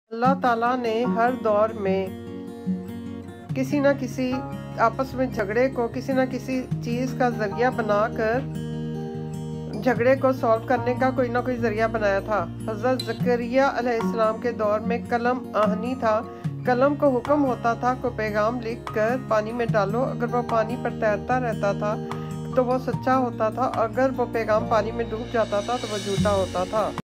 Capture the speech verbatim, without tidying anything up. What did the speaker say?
अल्लाह ताला ने हर दौर में किसी न किसी आपस में झगड़े को किसी न किसी चीज़ का ज़रिया बनाकर झगड़े को सॉल्व करने का कोई ना कोई ज़रिया बनाया था। हज़रत ज़करिया अलैहिस्सलाम के दौर में कलम आहनी था। कलम को हुक्म होता था को पैगाम लिख कर पानी में डालो, अगर वो पानी पर तैरता रहता था तो वो सच्चा होता था, अगर वो पैगाम पानी में डूब जाता था तो वो झूठा होता था।